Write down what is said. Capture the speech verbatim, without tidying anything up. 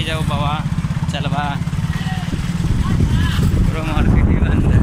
जाओ बाबा चलवा पूरा मार्केट ही बंद है।